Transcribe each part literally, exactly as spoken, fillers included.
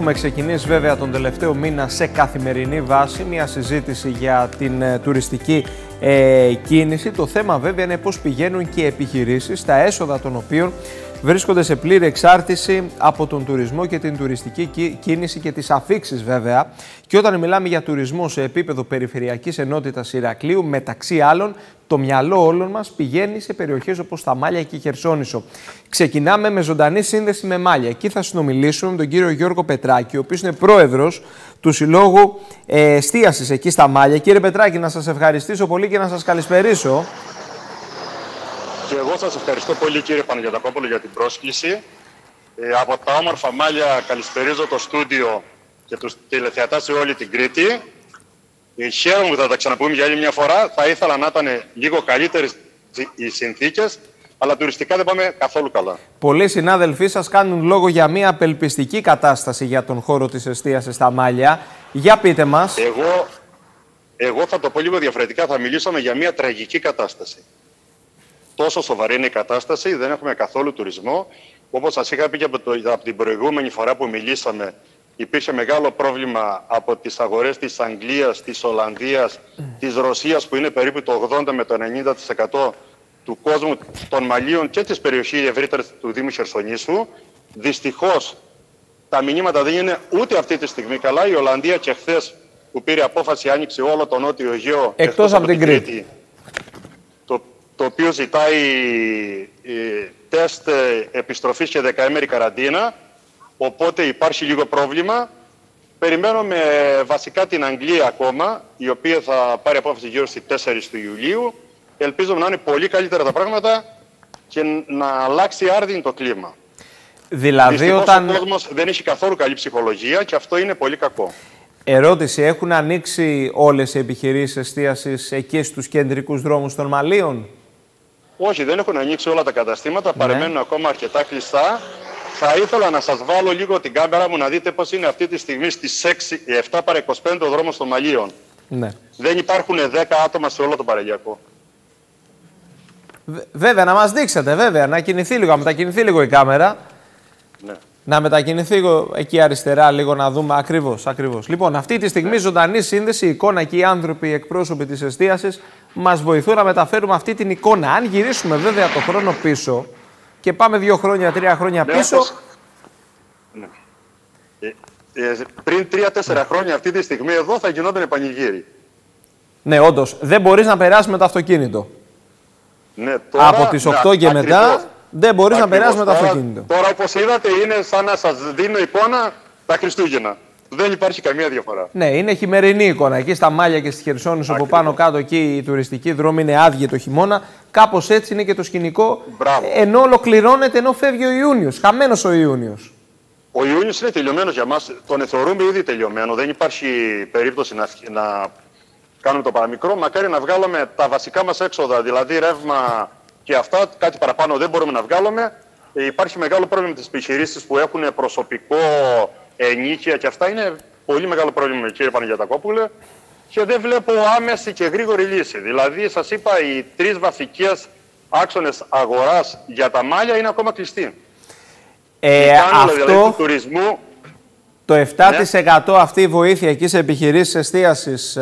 Έχουμε ξεκινήσει βέβαια τον τελευταίο μήνα σε καθημερινή βάση μια συζήτηση για την ε, τουριστική ε, κίνηση. Το θέμα βέβαια είναι πώς πηγαίνουν και οι επιχειρήσεις, τα έσοδα των οποίων βρίσκονται σε πλήρη εξάρτηση από τον τουρισμό και την τουριστική κίνηση και τις αφίξεις βέβαια. Και όταν μιλάμε για τουρισμό σε επίπεδο περιφερειακής ενότητας Ηρακλείου, μεταξύ άλλων, το μυαλό όλων μας πηγαίνει σε περιοχές όπως τα Μάλια και η Χερσόνησο. Ξεκινάμε με ζωντανή σύνδεση με Μάλια. Εκεί θα συνομιλήσουμε με τον κύριο Γιώργο Πετράκη, ο οποίος είναι πρόεδρος του Συλλόγου ε, Εστίασης εκεί στα Μάλια. Κύριε Πετράκη, να σας ευχαριστήσω πολύ και να σας καλησπερίσω. Και εγώ σας ευχαριστώ πολύ, κύριε Παναγιωτακόπουλο, για την πρόσκληση. Ε, από τα όμορφα Μάλια καλησπερίζω το στούντιο και τους τηλεθεατάς σε όλη την Κρήτη. Ε, χαίρομαι που θα τα ξαναπούμε για άλλη μια φορά. Θα ήθελα να ήταν λίγο καλύτερες οι συνθήκες, αλλά τουριστικά δεν πάμε καθόλου καλά. Πολλοί συνάδελφοί σας κάνουν λόγο για μια απελπιστική κατάσταση για τον χώρο της εστίασης στα Μάλια. Για πείτε μας. Εγώ, εγώ θα το πω λίγο διαφορετικά. Θα μιλήσουμε για μια τραγική κατάσταση. Τόσο σοβαρή είναι η κατάσταση, δεν έχουμε καθόλου τουρισμό. Όπως σας είχα πει και από, το, από την προηγούμενη φορά που μιλήσαμε, υπήρχε μεγάλο πρόβλημα από τις αγορές της Αγγλίας, της Ολλανδίας, mm. της Ρωσίας, που είναι περίπου το ογδόντα με το ενενήντα τοις εκατό του κόσμου των Μαλίων και της περιοχής ευρύτερης του Δήμου Χερσονήσου. Δυστυχώς τα μηνύματα δεν είναι ούτε αυτή τη στιγμή καλά. Η Ολλανδία και χθες που πήρε απόφαση άνοιξε όλο τον Νότιο Αιγαίο εκτός από την Κρήτη. Το οποίο ζητάει ε, τεστ ε, επιστροφής και δεκαήμερη καραντίνα, οπότε υπάρχει λίγο πρόβλημα. Περιμένουμε βασικά την Αγγλία ακόμα, η οποία θα πάρει απόφαση γύρω στις τέσσερις του Ιουλίου. Ελπίζουμε να είναι πολύ καλύτερα τα πράγματα και να αλλάξει άρδιν το κλίμα. Δηλαδή Δυστυχώς όταν... ο κόσμος δεν έχει καθόλου καλή ψυχολογία και αυτό είναι πολύ κακό. Ερώτηση, έχουν ανοίξει όλες οι επιχειρήσεις εστίασης εκεί στους κεντρικούς δρόμους των Μαλίων? Όχι, δεν έχουν ανοίξει όλα τα καταστήματα, ναι. Παραμένουν ακόμα αρκετά κλειστά. Θα ήθελα να σας βάλω λίγο την κάμερα μου να δείτε πώς είναι αυτή τη στιγμή στις επτά παρά είκοσι πέντε ο δρόμος των Μαλίων. Ναι. Δεν υπάρχουν δέκα άτομα σε όλο το παραλιακό. Βέβαια, να μας δείξετε, βέβαια, να κινηθεί λίγο, να μετακινηθεί λίγο η κάμερα. Ναι. Να μετακινηθεί λίγο εκεί αριστερά, λίγο να δούμε ακριβώς, ακριβώς. Λοιπόν, αυτή τη στιγμή ζωντανή σύνδεση, η εικόνα και οι άνθρωποι, οι εκπρόσωποι της εστίασης μας βοηθούν να μεταφέρουμε αυτή την εικόνα. Αν γυρίσουμε βέβαια το χρόνο πίσω και πάμε δύο χρόνια, τρία χρόνια ναι, πίσω... όπως... Ναι. Ε, ε, πριν τρία-τέσσερα χρόνια αυτή τη στιγμή εδώ θα γινόταν πανηγύρι. Ναι, όντως. Δεν μπορείς να περάσεις με το αυτοκίνητο. Ναι, τώρα, από τις οκτώ ναι, και ακριβώς, μετά δεν μπορείς ακριβώς, να περάσεις με το αυτοκίνητο. Τώρα, όπως είδατε, είναι σαν να σας δίνω εικόνα τα Χριστούγεννα. Δεν υπάρχει καμία διαφορά. Ναι, είναι χειμερινή εικόνα. Εκεί στα Μάλια και στη Χερσόνησο, από πάνω κάτω εκεί οι τουριστικοί δρόμοι είναι άδειοι το χειμώνα. Κάπως έτσι είναι και το σκηνικό. Μπράβο. Ενώ ολοκληρώνεται, ενώ φεύγει ο Ιούνιος. Χαμένος ο Ιούνιος. Ο Ιούνιος είναι τελειωμένος για μας. Τον θεωρούμε ήδη τελειωμένο. Δεν υπάρχει περίπτωση να, να κάνουμε το παραμικρό. Μακάρι να βγάλουμε τα βασικά μας έξοδα, δηλαδή ρεύμα και αυτά. Κάτι παραπάνω δεν μπορούμε να βγάλουμε. Ε, υπάρχει μεγάλο πρόβλημα με τις επιχειρήσεις που έχουν προσωπικό, ενίκεια και αυτά. Είναι πολύ μεγάλο πρόβλημα, κύριε Παναγιωτακόπουλε. Και δεν βλέπω άμεση και γρήγορη λύση. Δηλαδή, σας είπα, οι τρεις βασικές άξονες αγοράς για τα Μάλια είναι ακόμα κλειστοί. Ε, αυτό, δηλαδή, του τουρισμού, το επτά τοις εκατό ναι. αυτή η βοήθεια εκεί σε επιχειρήσεις εστίασης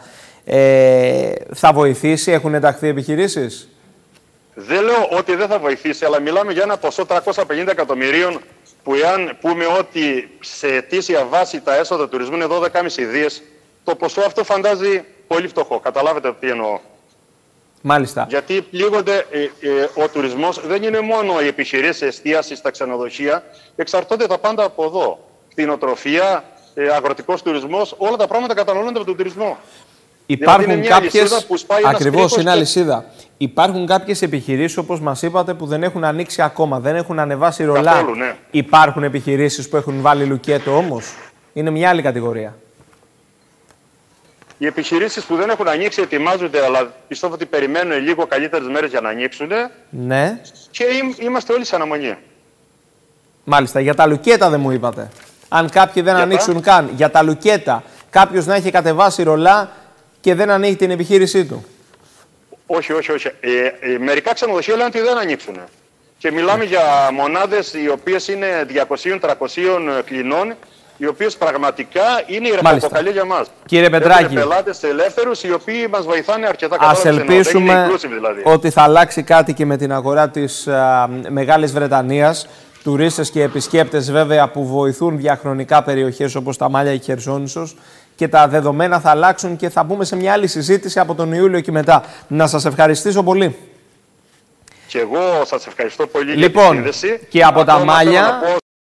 ε, θα βοηθήσει, έχουν ενταχθεί επιχειρήσεις? Δεν λέω ότι δεν θα βοηθήσει, αλλά μιλάμε για ένα ποσό τριακόσια πενήντα εκατομμυρίων που εάν πούμε ότι σε ετήσια βάση τα έσοδα τουρισμού είναι δώδεκα κόμμα πέντε δις, το ποσό αυτό φαντάζει πολύ φτωχό. Καταλάβετε τι εννοώ. Μάλιστα. Γιατί πλήγονται, ε, ε, ο τουρισμός δεν είναι μόνο οι επιχειρήσεις εστίασης, τα ξενοδοχεία, εξαρτώνται τα πάντα από εδώ. Κτηνοτροφία, ε, αγροτικός τουρισμός, όλα τα πράγματα καταναλώνονται από τον τουρισμό. Υπάρχουν δηλαδή κάποιες, ακριβώς είναι και... αλυσίδα. Υπάρχουν κάποιες επιχειρήσεις, όπως μας είπατε, που δεν έχουν ανοίξει ακόμα, δεν έχουν ανεβάσει ρολά. Καθόλου, ναι. Υπάρχουν επιχειρήσεις που έχουν βάλει λουκέτο όμως. Είναι μια άλλη κατηγορία. Οι επιχειρήσεις που δεν έχουν ανοίξει ετοιμάζονται, αλλά πιστεύω ότι περιμένουν λίγο καλύτερες μέρες για να ανοίξουν. Ναι. Και είμαστε όλοι σε αναμονή. Μάλιστα. Για τα λουκέτα δεν μου είπατε. Αν κάποιοι δεν για ανοίξουν τα... καν. Για τα λουκέτα. Κάποιος να έχει κατεβάσει ρολά και δεν ανοίγει την επιχείρησή του. Όχι, όχι, όχι. Ε, ε, μερικά ξενοδοχεία λένε ότι δεν ανοίξουν. Και μιλάμε για μονάδες οι οποίες είναι διακόσιες με τριακόσιες κλινών οι οποίες πραγματικά είναι η ραχοκοκαλιά για μας. Κύριε Πετράκη, έχουμε πελάτες ελεύθερους οι οποίοι μας βοηθάνε αρκετά. Ας ελπίσουμε δηλαδή. ότι θα αλλάξει κάτι και με την αγορά της α, Μεγάλης Βρετανίας. Τουρίστες και επισκέπτες βέβαια που βοηθούν διαχρονικά περιοχές όπως τα Μάλια ή η Χερσόνησος, και τα δεδομένα θα αλλάξουν και θα μπούμε σε μια άλλη συζήτηση από τον Ιούλιο και μετά. Να σας ευχαριστήσω πολύ. Και εγώ σας ευχαριστώ πολύ λοιπόν, για τη σύνδεση. Και από τα Μάλια...